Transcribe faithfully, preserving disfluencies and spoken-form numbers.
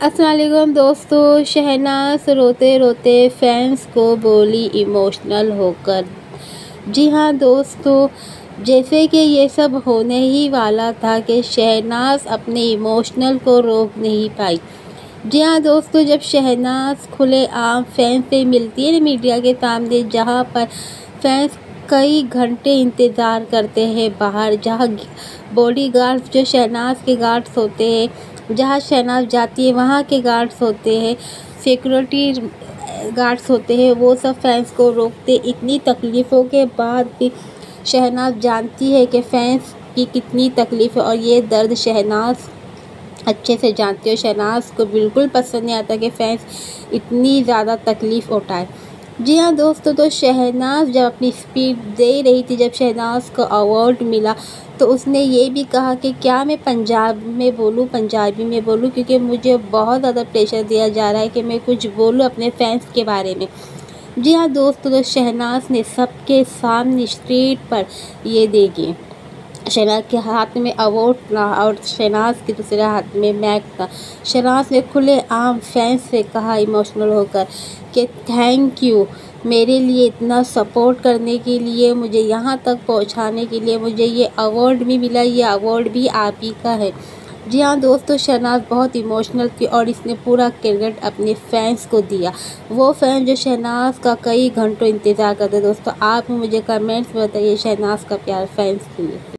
अस्सलाम वालेकुम दोस्तों, शहनाज रोते रोते फैंस को बोली इमोशनल होकर। जी हाँ दोस्तों, जैसे कि ये सब होने ही वाला था कि शहनाज अपने इमोशनल को रोक नहीं पाई। जी हाँ दोस्तों, जब शहनाज खुले आम फैंस से मिलती है ना मीडिया के सामने, जहाँ पर फैंस कई घंटे इंतज़ार करते हैं बाहर, जहाँ बॉडीगार्ड्स जो शहनाज के गार्ड्स होते हैं, जहाँ शहनाज जाती है वहाँ के गार्ड्स होते हैं, सिक्योरिटी गार्ड्स होते हैं, वो सब फैंस को रोकते। इतनी तकलीफ़ों के बाद भी शहनाज जानती है कि फैंस की कितनी तकलीफ़ है और ये दर्द शहनाज अच्छे से जानती है। शहनाज को बिल्कुल पसंद नहीं आता कि फैंस इतनी ज़्यादा तकलीफ़ उठाए। जी हाँ दोस्तों, तो शहनाज जब अपनी स्पीच दे रही थी, जब शहनाज को अवार्ड मिला तो उसने ये भी कहा कि क्या मैं पंजाब में बोलूँ पंजाबी में बोलूँ, क्योंकि मुझे बहुत ज़्यादा प्रेशर दिया जा रहा है कि मैं कुछ बोलूँ अपने फैंस के बारे में। जी हाँ दोस्तों, तो शहनाज ने सबके सामने स्ट्रीट पर ये देगी, शहनाज के हाथ में अवार्ड था और शहनाज के दूसरे हाथ में मैक था। शहनाज ने खुले आम फैंस से कहा इमोशनल होकर कि थैंक यू मेरे लिए इतना सपोर्ट करने के लिए, मुझे यहाँ तक पहुँचाने के लिए। मुझे ये अवार्ड भी मिला, ये अवार्ड भी आप ही का है। जी हाँ दोस्तों, शहनाज बहुत इमोशनल थी और इसने पूरा क्रेडिट अपने फैंस को दिया, वो फैन जो शहनाज का कई घंटों इंतज़ार करते। दोस्तों आप मुझे कमेंट्स में बताइए शहनाज का प्यार फैंस के लिए।